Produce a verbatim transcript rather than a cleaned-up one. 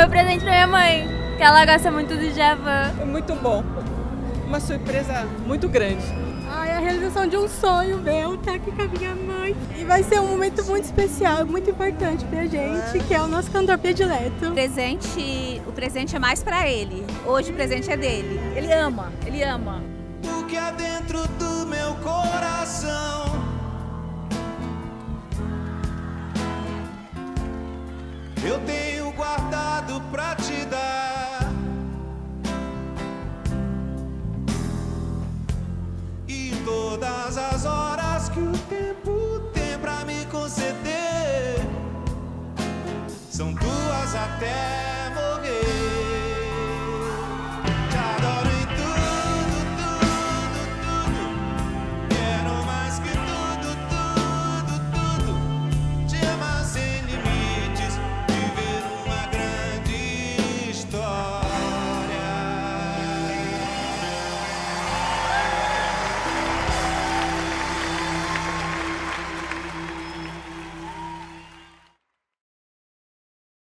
presente pra minha mãe, que ela gosta muito do Djavan. Foi muito bom. Uma surpresa muito grande. Ai, a realização de um sonho meu, estar aqui com a minha mãe. E vai ser um momento muito especial, muito importante pra gente, que é o nosso cantor predileto. O presente, o presente é mais pra ele. Hoje o presente é dele. Ele ama, ele ama. O que há dentro do meu coração eu tenho guardado pra te dar. E todas as horas que o tempo tem pra me conceder são tuas até.